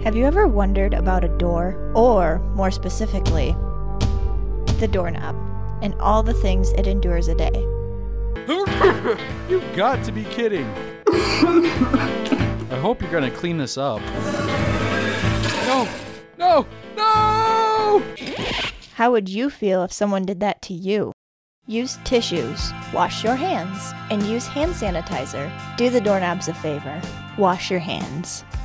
Have you ever wondered about a door, or, more specifically, the doorknob, and all the things it endures a day? You've got to be kidding. I hope you're gonna clean this up. No! No! No! How would you feel if someone did that to you? Use tissues, wash your hands, and use hand sanitizer. Do the doorknobs a favor. Wash your hands.